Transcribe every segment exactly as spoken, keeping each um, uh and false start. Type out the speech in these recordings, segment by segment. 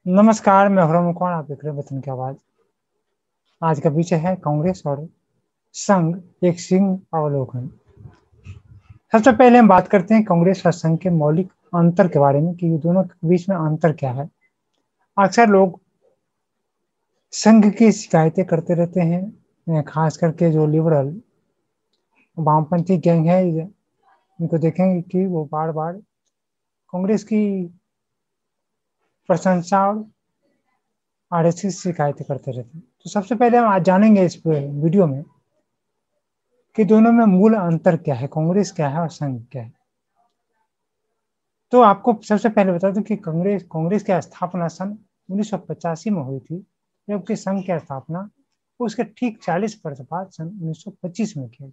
नमस्कार, मैं हरम कौन आप देख रहे हैं वतन की आवाज। आज का विषय है कांग्रेस और संघ, एक सिंह अवलोकन। सबसे पहले हम बात करते हैं कांग्रेस और संघ के मौलिक अंतर के बारे में कि ये दोनों के बीच में अंतर क्या है। अक्सर लोग संघ की शिकायतें करते रहते हैं, खास करके जो लिबरल वामपंथी गैंग है, इनको देखेंगे कि वो बार बार कांग्रेस की प्रशंसा और आरएसएस शिकायतें करते रहते हैं। तो सबसे पहले हम आज जानेंगे इस वीडियो में कि दोनों में मूल अंतर क्या है, कांग्रेस क्या है और संघ क्या है। तो आपको सबसे पहले बता दूं कि कांग्रेस कांग्रेस की स्थापना सन उन्नीस सौ पचासी में हुई थी, जबकि संघ की स्थापना उसके ठीक चालीस वर्ष बाद सन उन्नीस सौ पच्चीस में की।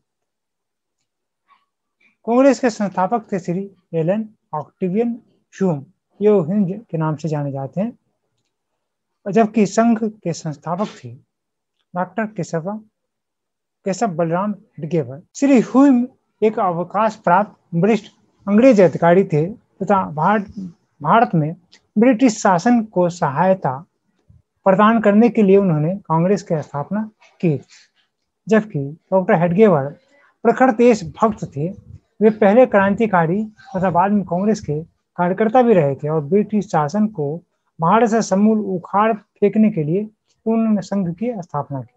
कांग्रेस के संस्थापक थे श्री एलन ऑक्टेवियन ह्यूम, ये हिंद के नाम से जाने जाते हैं, जबकि संघ के संस्थापक थे डॉक्टर केशव केशव बलराम हेडगेवर। श्री ह्यूम एक अवकाश प्राप्त वरिष्ठ अंग्रेज अधिकारी थे तथा भारत भारत में ब्रिटिश शासन को सहायता प्रदान करने के लिए उन्होंने कांग्रेस की स्थापना की, जबकि डॉक्टर हेडगेवर प्रखर देशभक्त थे। वे पहले क्रांतिकारी तथा बाद में कांग्रेस के कार्यकर्ता भी रहे थे और ब्रिटिश शासन को भारत से समूल उखाड़ फेंकने के लिए उन्होंने संघ की स्थापना की।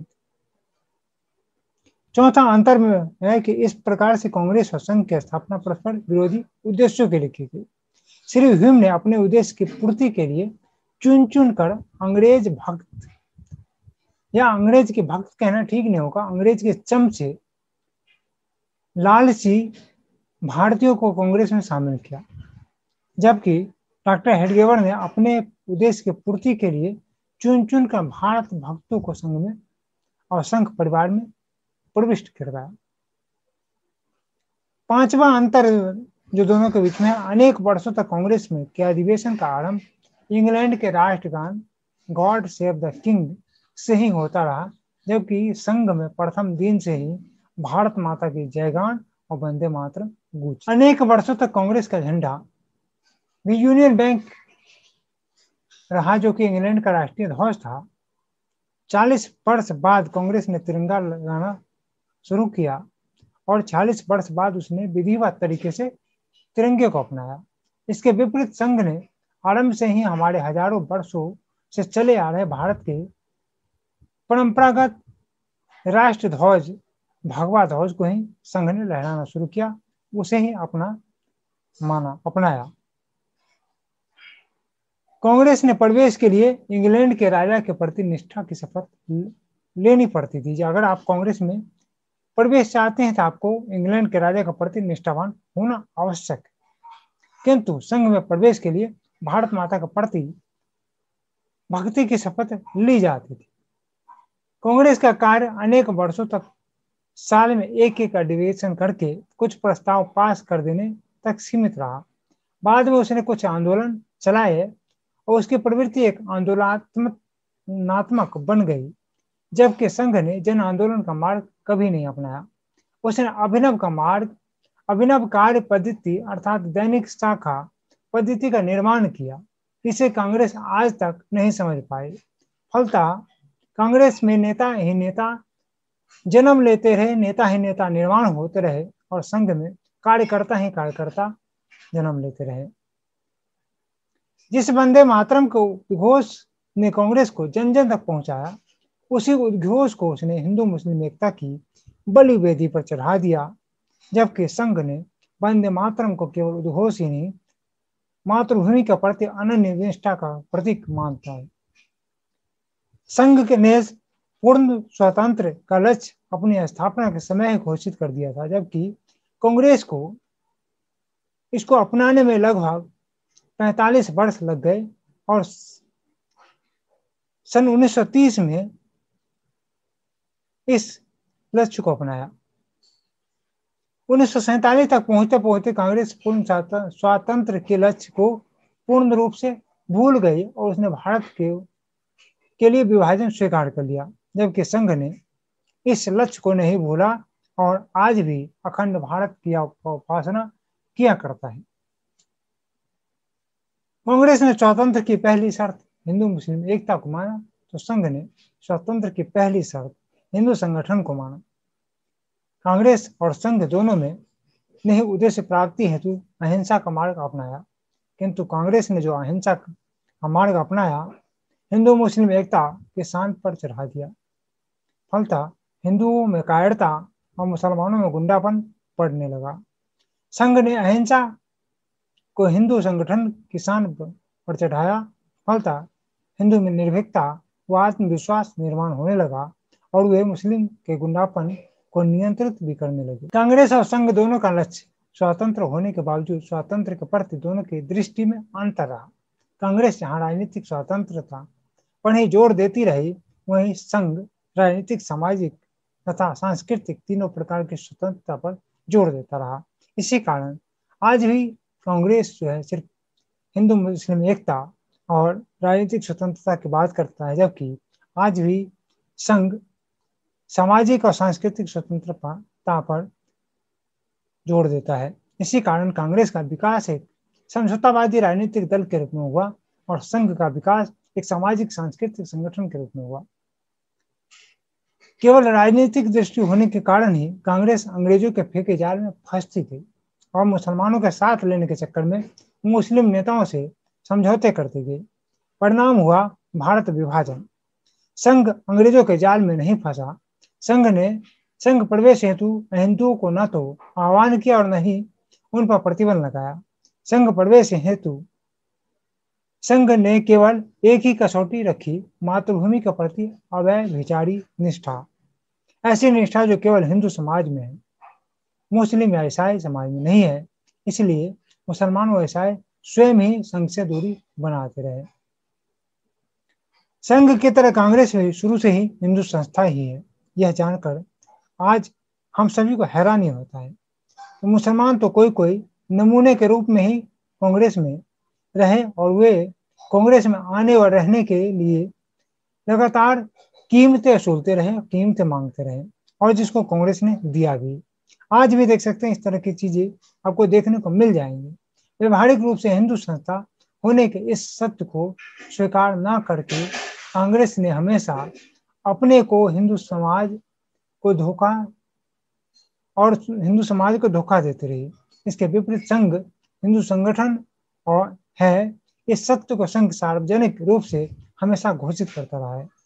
चौथा अंतर में है कि इस प्रकार से कांग्रेस और संघ की स्थापना परस्पर विरोधी उद्देश्यों के लिए की गई। श्री ह्यूम ने अपने उद्देश्य की पूर्ति के लिए चुन चुन कर अंग्रेज भक्त, या अंग्रेज के भक्त कहना ठीक नहीं होगा, अंग्रेज के चमचे लालची भारतीयों को कांग्रेस में शामिल किया, जबकि डॉक्टर हेडगेवर ने अपने उद्देश्य की पूर्ति के लिए चुन चुन कर भारत भक्तों को संघ में और संघ परिवार में प्रविष्ट करवाया। पांचवा अंतर जो दोनों के बीच में है, अनेक वर्षों तक कांग्रेस में के अधिवेशन का आरंभ इंग्लैंड के राष्ट्रगान गॉड सेव द किंग से ही होता रहा, जबकि संघ में प्रथम दिन से ही भारत माता की जयगान और वंदे मातरम गूंज। अनेक वर्षों तक कांग्रेस का झंडा भी यूनियन बैंक रहा, जो कि इंग्लैंड का राष्ट्रीय ध्वज था। चालीस वर्ष बाद कांग्रेस ने तिरंगा लगाना शुरू किया और चालीस वर्ष बाद उसने विधिवत तरीके से तिरंगे को अपनाया। इसके विपरीत संघ ने आरंभ से ही हमारे हजारों वर्षों से चले आ रहे भारत के परंपरागत राष्ट्र ध्वज भगवा ध्वज को ही संघ ने लहराना शुरू किया, उसे ही अपना माना अपनाया। कांग्रेस ने प्रवेश के लिए इंग्लैंड के राजा के प्रति निष्ठा की शपथ लेनी पड़ती थी। अगर आप कांग्रेस में प्रवेश चाहते हैं तो आपको इंग्लैंड के राजा के प्रति निष्ठावान होना आवश्यक है, किंतु संघ में प्रवेश के लिए भारत माता के प्रति भक्ति की शपथ ली जाती थी। कांग्रेस का कार्य अनेक वर्षों तक साल में एक एक अधिवेशन करके कुछ प्रस्ताव पास कर देने तक सीमित रहा। बाद में उसने कुछ आंदोलन चलाए और उसकी प्रवृत्ति एक आंदोलनात्मक बन गई, जबकि संघ ने जन आंदोलन का मार्ग कभी नहीं अपनाया। उसने अभिनव का मार्ग अभिनव कार्य पद्धति अर्थात दैनिक शाखा पद्धति का निर्माण किया। इसे कांग्रेस आज तक नहीं समझ पाई। फलतः कांग्रेस में नेता ही नेता जन्म लेते रहे, नेता ही नेता निर्माण होते रहे और संघ में कार्यकर्ता ही कार्यकर्ता जन्म लेते रहे। जिस वंदे मातरम को उद्घोष ने कांग्रेस को जन जन तक पहुंचाया, उसी उद्घोष को उसने हिंदू मुस्लिम एकता की बलि वेदी पर चढ़ा दिया, जबकि संघ ने वंदे मातरम को केवल उद्घोष ही नहीं, मातृभूमि के प्रति अनन्य निष्ठा का प्रतीक मानता है। संघ के ने पूर्ण स्वतंत्र का लक्ष्य अपनी स्थापना के समय घोषित कर दिया था, जबकि कांग्रेस को इसको अपनाने में लगभग पैंतालीस वर्ष लग गए और सन उन्नीस सौ तीस में इस लक्ष्य को अपनाया। उन्नीस सौ सैंतालीस तक पहुंचते पहुंचते कांग्रेस पूर्ण स्वातंत्र के लक्ष्य को पूर्ण रूप से भूल गई और उसने भारत के के लिए विभाजन स्वीकार कर लिया, जबकि संघ ने इस लक्ष्य को नहीं भूला और आज भी अखंड भारत की उपासना किया करता है। कांग्रेस ने स्वतंत्र की पहली शर्त हिंदू मुस्लिम एकता को माना तो संघ ने स्वतंत्र की पहली शर्त हिंदू संगठन को माना। कांग्रेस और संघ दोनों में ने उद्देश्य प्राप्ति हेतु अहिंसा का मार्ग अपनाया, किंतु कांग्रेस ने जो अहिंसा का मार्ग अपनाया हिंदू मुस्लिम एकता के शान पर चढ़ा दिया। फलतः हिंदुओं में कायरता और मुसलमानों में गुंडापन पड़ने लगा। संघ ने अहिंसा को हिंदू संगठन की शान पर चढ़ाया। फलतः हिंदू में निर्भीकता व आत्मविश्वास निर्माण होने लगा और वे मुस्लिम के गुंडापन को नियंत्रित भी करने लगे। कांग्रेस और संघ दोनों का लक्ष्य स्वतंत्र होने के बावजूद स्वतंत्र के प्रति दोनों की दृष्टि में अंतर रहा। कांग्रेस जहां राजनीतिक स्वतंत्रता पर ही जोर देती रही, वहीं संघ राजनीतिक, सामाजिक तथा सांस्कृतिक तीनों प्रकार की स्वतंत्रता पर जोर देता रहा। इसी कारण आज भी कांग्रेस जो है सिर्फ हिंदू मुस्लिम एकता और राजनीतिक स्वतंत्रता की बात करता है, जबकि आज भी संघ सामाजिक और सांस्कृतिक स्वतंत्रता पर जोर देता है। इसी कारण कांग्रेस का विकास एक समझौतावादी राजनीतिक दल के रूप में हुआ और संघ का विकास एक सामाजिक सांस्कृतिक संगठन के रूप में हुआ। केवल राजनीतिक दृष्टि होने के कारण ही कांग्रेस अंग्रेजों के फेंके जाल में फंसती गई और मुसलमानों के साथ लेने के चक्कर में मुस्लिम नेताओं से समझौते करती गई। परिणाम हुआ भारत विभाजन। संघ अंग्रेजों के जाल में नहीं फंसा। संघ ने संघ प्रवेश हेतु हिंदुओं को न तो आह्वान किया और न ही उन पर प्रतिबंध लगाया। संघ प्रवेश हेतु संघ ने केवल एक ही कसौटी रखी, मातृभूमि के प्रति अव्यभिचारी निष्ठा। ऐसी निष्ठा जो केवल हिंदू समाज में है, मुस्लिम या ईसाई समाज में नहीं है। इसलिए मुसलमान व ईसाई स्वयं ही संघ से दूरी बनाते रहे। संघ की तरह कांग्रेस भी शुरू से ही हिंदू संस्था ही है। यह जानकर आज हम सभी को हैरानी होता है। तो मुसलमान तो कोई कोई नमूने के रूप में ही कांग्रेस में रहे और वे कांग्रेस में आने और रहने के लिए लगातार कीमतें वसूलते रहे, कीमतें मांगते रहे और जिसको कांग्रेस ने दिया भी। आज भी देख सकते हैं इस तरह की चीजें आपको देखने को मिल जाएंगी। व्यवहारिक रूप से हिंदू संस्था होने के इस सत्य को स्वीकार न करके कांग्रेस ने हमेशा अपने को हिंदू समाज को धोखा और हिंदू समाज को धोखा देती रही। इसके विपरीत संघ हिंदू संगठन और है, इस सत्य को संघ सार्वजनिक रूप से हमेशा घोषित करता रहा है।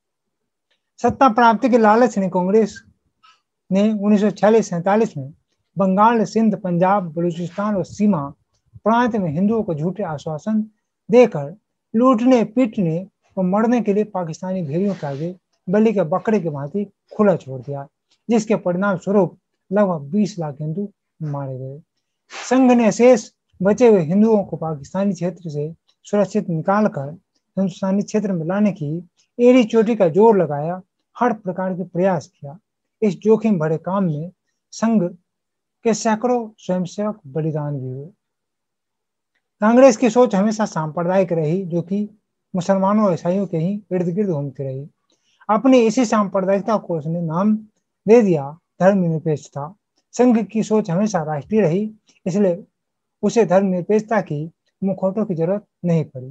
सत्ता प्राप्ति के लालच ने कांग्रेस ने उन्नीस सौ छियालीस सैतालीस में बंगाल, सिंध, पंजाब, बलूचिस्तान और सीमा प्रांत में हिंदुओं को झूठे आश्वासन देकर लूटने, पीटने और मरने के लिए पाकिस्तानी भेड़ियों के आगे बलि के बकरे की भांति खुला छोड़ दिया, जिसके परिणाम स्वरूप लगभग बीस लाख हिंदू मारे गए। संघ ने शेष बचे हुए हिंदुओं को पाकिस्तानी क्षेत्र से सुरक्षित निकालकर हिंदुस्तानी क्षेत्र में लाने की एड़ी चोटी का जोर लगाया, हर प्रकार के प्रयास किया। इस जोखिम भरे काम में संघ के सैकड़ों स्वयंसेवक बलिदान भी हुए। कांग्रेस की सोच हमेशा सांप्रदायिक रही, जो कि मुसलमानों और ईसाइयों के ही इर्द गिर्द घूमती रही। अपनी इसी सांप्रदायिकता को उसने नाम दे दिया धर्मनिरपेक्षता। संघ की सोच हमेशा राष्ट्रीय रही, इसलिए उसे धर्मनिरपेक्षता की मुखौटों की जरूरत नहीं पड़ी।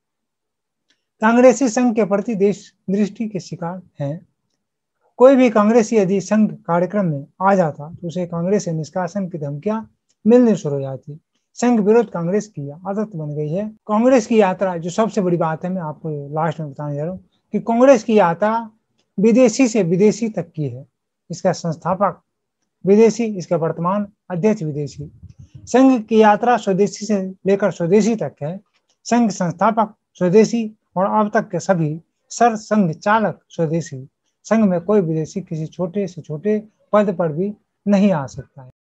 कांग्रेसी संघ के प्रति देश दृष्टि के शिकार हैं। कोई भी कांग्रेसी यदि संघ कार्यक्रम में आ जाता तो उसे कांग्रेस से निष्कासन की धमकियां मिलनी शुरू हो जाती। संघ विरोध कांग्रेस की आदत बन गई है। कांग्रेस की यात्रा, जो सबसे बड़ी बात है, मैं आपको लास्ट में बताने जा रहा हूँ कि कांग्रेस की यात्रा विदेशी से विदेशी तक की है। इसका संस्थापक विदेशी, इसका वर्तमान अध्यक्ष विदेशी। संघ की यात्रा स्वदेशी से लेकर स्वदेशी तक है। संघ संस्थापक स्वदेशी और अब तक के सभी सर संघ चालक स्वदेशी। संघ में कोई विदेशी किसी छोटे से छोटे पद पर भी नहीं आ सकता है।